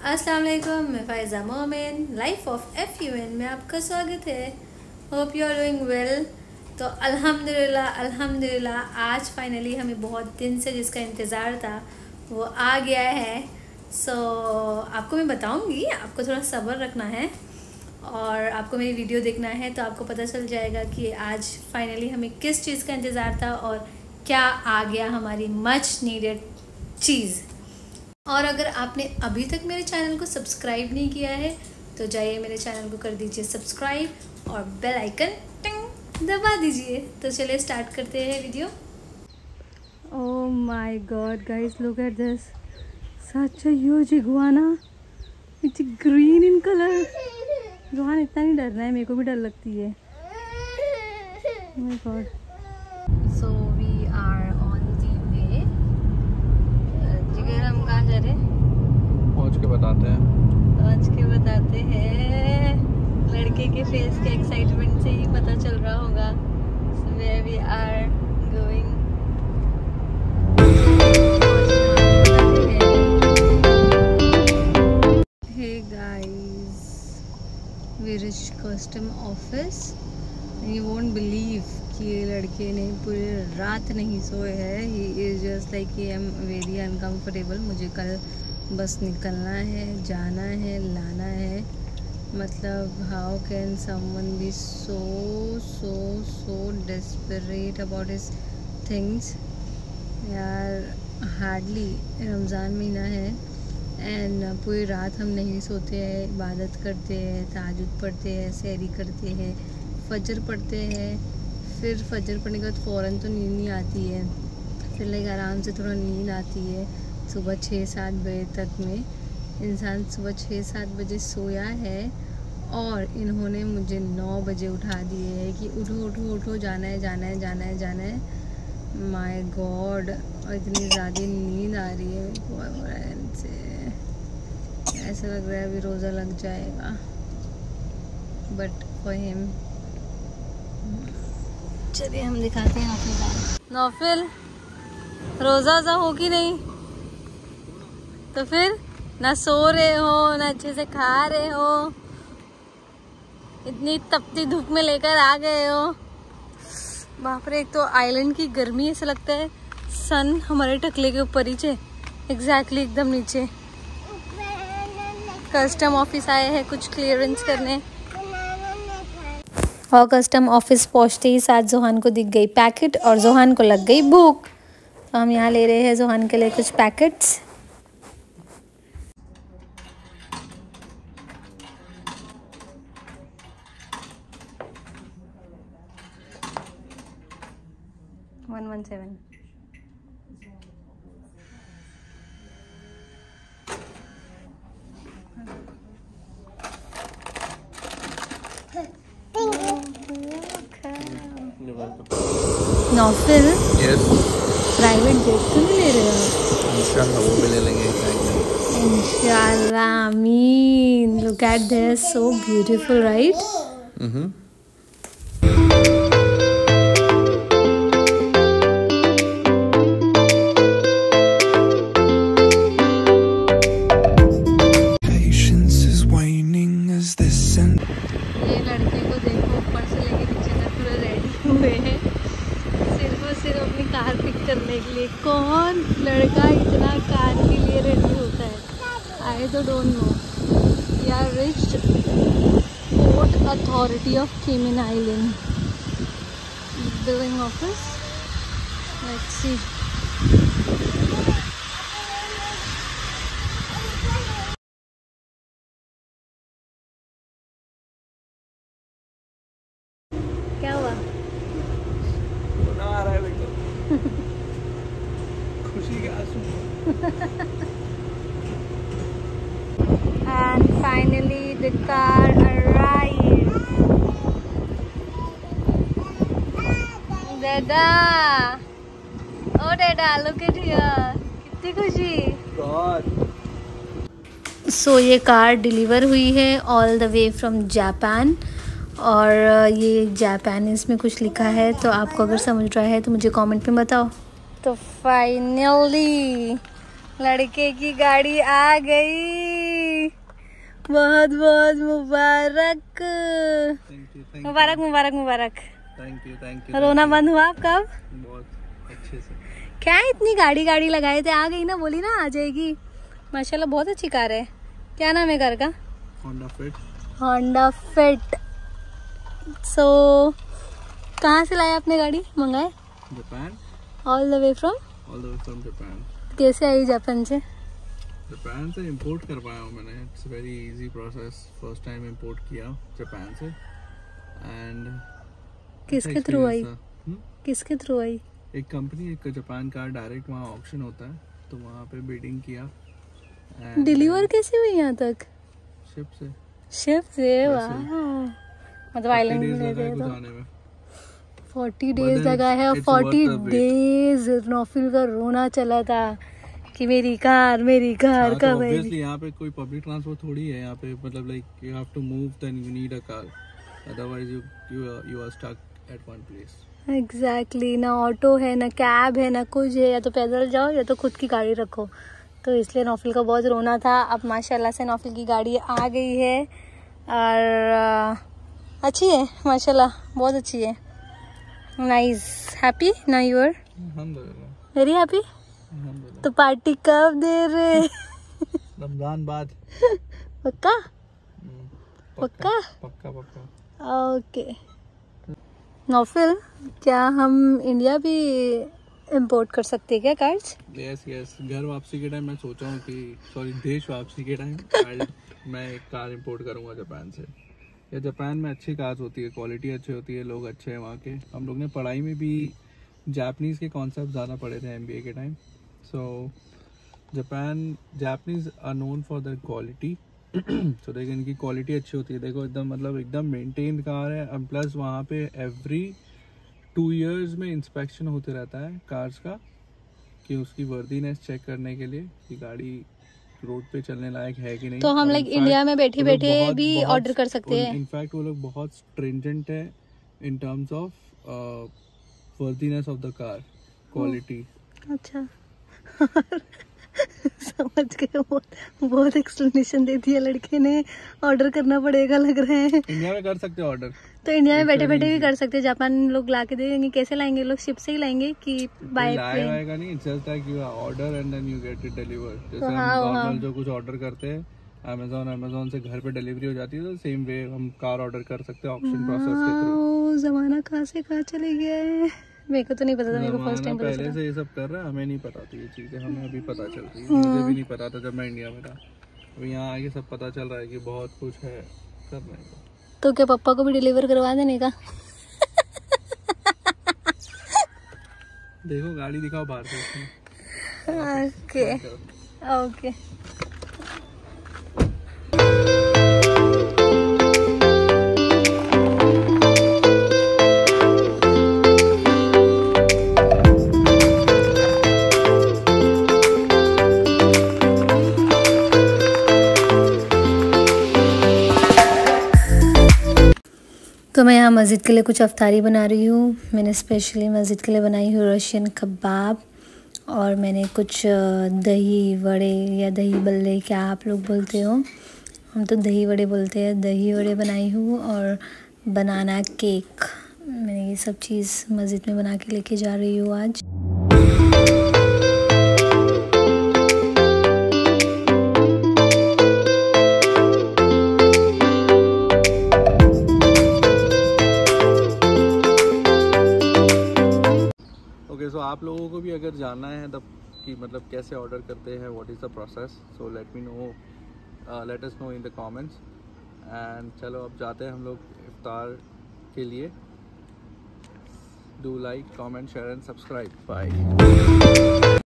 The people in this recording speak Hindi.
अस्सलाम वालेकुम, मैं फ़ायज़ा मोमिन, लाइफ ऑफ FUN में आपका स्वागत है। Hope you are doing well. तो अल्हम्दुलिल्लाह आज फाइनली हमें बहुत दिन से जिसका इंतज़ार था वो आ गया है। आपको मैं बताऊंगी, आपको थोड़ा सब्र रखना है और आपको मेरी वीडियो देखना है तो आपको पता चल जाएगा कि आज फाइनली हमें किस चीज़ का इंतज़ार था और क्या आ गया हमारी मच नीडेड चीज़। और अगर आपने अभी तक मेरे चैनल को सब्सक्राइब नहीं किया है तो जाइए मेरे चैनल को कर दीजिए सब्सक्राइब और बेल आइकन टिंग दबा दीजिए। तो चलिए स्टार्ट करते हैं video. Oh my god guys, look at this, such a huge iguana, it's green in colour. Iguana इतना नहीं डरना है, मेरे को भी डर लगती है। Oh my God. So we are on the way. Jigar हम कहाँ जा रहे हैं? पहुँच के बताते हैं। लड़के के फेस के एक्साइटमेंट से ही पता चल रहा होगा where we are going. Hey guys, we reached custom office and you won't believe कि ये लड़के ने पूरी रात नहीं सोए हैं। He is just like I am very uncomfortable. मुझे कल बस निकलना है, जाना है, लाना है। मतलब how can someone be so desperate about his things. यार हार्डली रमज़ान महीना है एंड पूरी रात हम नहीं सोते हैं, इबादत करते हैं, तहज्जुद पढ़ते हैं, सहरी करते हैं, फजर पढ़ते हैं। फिर फजर पढ़ने के बाद फ़ौरन तो नींद नहीं आती है, फिर लाइक आराम से थोड़ा नींद आती है। सुबह 6-7 बजे तक में इंसान सुबह 6-7 बजे सोया है और इन्होंने मुझे 9 बजे उठा दिए है कि उठो उठो उठो, जाना है जाना है जाना है जाना है। माय गॉड, और इतनी ज़्यादा नींद आ रही है मेरे को से। ऐसा लग रहा है अभी रोज़ा लग जाएगा, बट फॉर हिम। चलिए हम दिखाते हैं नौफिल। नौफिल, रोज़ा हो कि नहीं? तो फिर ना सो रहे हो, ना अच्छे से खा रहे हो, इतनी तपती धूप में लेकर आ गए हो। बाप रे, एक तो आइलैंड की गर्मी, ऐसा लगता है सन हमारे टकले के ऊपर ही एग्जैक्टली एकदम नीचे। कस्टम ऑफिस आए हैं कुछ क्लियरेंस करने और कस्टम ऑफिस पहुंचते ही साथ जोहान को दिख गई पैकेट और जोहान को लग गई भूख। तो हम यहाँ ले रहे हैं जोहान के लिए कुछ पैकेट्स। नौफिल, प्राइवेट जेट तो नहीं ले रहे हो? इंशाल्लाह वो भी ले लेंगे इंशाल्लाह, आमीन। Look at this, so beautiful right? ये लड़के को देखो, ऊपर से लेके नीचे तक पूरे रेडी हुए हैं सिर्फ और सिर्फ अपनी कार पिक करने के लिए। कौन लड़का इतना कार के लिए रेडी होता है? आई तो डोंट नो। यार reached port authority of Cayman Island billing office, let's see. क्या हुआ? रोना आ रहा है बेटा। खुशी के आंसू। And finally the car arrived. Dada, oh Dada, look at here. कितनी खुशी। God. सो ये कार डिलीवर हुई है all the way from Japan और ये जापानीज़ में कुछ लिखा है, तो आपको अगर समझ रहा है तो मुझे कमेंट में बताओ। तो फाइनली लड़के की गाड़ी आ गई। बहुत बहुत मुबारक। मुबारक मुबारक मुबारक। Thank you. रोना बंद हुआ आपका अब? बहुत अच्छे से। क्या है इतनी गाड़ी लगाए थे, आ गई ना, बोली ना आ जाएगी। माशाल्लाह बहुत अच्छी कार है। क्या नाम है कार का? Honda fit. सो कहाँ से लाए आपने गाड़ी? मंगाए? Japan. All the way from Japan. कैसे आई जापान से? जापान से इंपोर्ट करवाया हूँ मैंने। It's very easy process. First time import किया जापान से। एंड किसके थ्रू आई? किसके थ्रू आई? एक कंपनी, एक जापान का डायरेक्ट वहाँ ऑक्शन होता है, तो वहाँ पे बिडिंग किया। डिलीवर कैसे हुई यहाँ तक? शिप से वाह। मतलब आइलैंड में गए तो 40 डेज लगा है। और 40 डेज नौफिल का रोना चला था कि मेरी कार कब आएगी। यहाँ पे कोई पब्लिक ट्रांसपोर्ट थोड़ी है यहाँ पे, मतलब like you have to move, then you need a car, otherwise you are stuck at one place. Exactly. ना ऑटो है, ना कैब है, ना कुछ है। या तो पैदल जाओ या तो खुद की गाड़ी रखो। तो इसलिए नौफिल का बहुत रोना था। अब माशाल्लाह से नौफिल की गाड़ी आ गई है और अच्छी है माशाल्लाह, बहुत अच्छी है। नाइस। हैप्पी ना? You are very happy. तो पार्टी कब दे रहे? रमजान बाद। पक्का? पक्का। ओके। नौफिल, क्या हम इंडिया भी इंपोर्ट कर सकते हैं क्या कार्ड्स? यस। घर वापसी के टाइम मैं सोचा हूँ कि देश वापसी के टाइम मैं एक कार इंपोर्ट करूँगा जापान से। या जापान में अच्छी कार्स होती है, क्वालिटी अच्छी होती है, लोग अच्छे हैं वहाँ के। हम लोग ने पढ़ाई में भी जापानीज़ के कॉन्सेप्ट ज़्यादा पढ़े थे MBA के time. So Japanese are known for their quality. सो देखो इनकी क्वालिटी अच्छी होती है। देखो एकदम मेंटेन कार है। प्लस वहाँ पे एवरी 2 years में इंस्पेक्शन होते रहता है कार्स का, कि उसकी वर्दीनेस चेक करने के लिए कि गाड़ी रोड पे चलने लायक है कि नहीं। तो हम लाइक इंडिया में बैठे भी ऑर्डर कर सकते हैं। इनफैक्ट वो लोग बहुत स्ट्रिंजेंट है in terms of worthiness of the car quality. अच्छा। समझ गए। बहुत एक्सप्लेनेशन दे दिया लड़के ने। ऑर्डर करना पड़ेगा लग रहा है। इंडिया में कर सकते हैं ऑर्डर। तो इंडिया में बैठे भी कर सकते हैं। जापान लोग ला के दे देंगे। कैसे लाएंगे लोग? शिप से ही लाएंगे कि बाय प्लेन? लाएगा नहीं, just like you order and then you get it delivered. जैसे हम नॉर्मल जो कुछ ऑर्डर करते हैं अमेज़न से घर पे डिलीवरी हो जाती है, तो सेम वे हम कार ऑर्डर कर सकते हैं ऑप्शन प्रोसेस के थ्रू। जमाना कहाँ से कहाँ चले गया है। मेरे को तो नहीं पता था। मेरे को फर्स्ट टाइम पहले से ये सब कर रहा है। हमें नहीं पता थी ये चीजें, हमें अभी पता चल रही है। मुझे भी नहीं पता था जब मैं इंडिया में था। अभी यहाँ आके सब पता चल रहा है कि बहुत कुछ है करने को। तो क्या पापा को भी डिलीवर करवा देने का? देखो गाड़ी दिखाओ बाहर से। ओके। तो मैं यहाँ मस्जिद के लिए कुछ अफ्तारी बना रही हूँ। मैंने स्पेशली मस्जिद के लिए बनाई हूँ रशियन कबाब, और मैंने कुछ दही वड़े या दही बल्ले, क्या आप लोग बोलते हो, हम तो दही वड़े बोलते हैं, दही वड़े बनाई हूँ। और बनाना केक, मैंने ये सब चीज़ मस्जिद में बना के लेके जा रही हूँ आज। सो आप लोगों को भी अगर जानना है तब कि मतलब कैसे ऑर्डर करते हैं, what is the process, so let us know in the comments. And चलो अब जाते हैं हम लोग इफ्तार के लिए। Do like, comment, share and subscribe. Bye.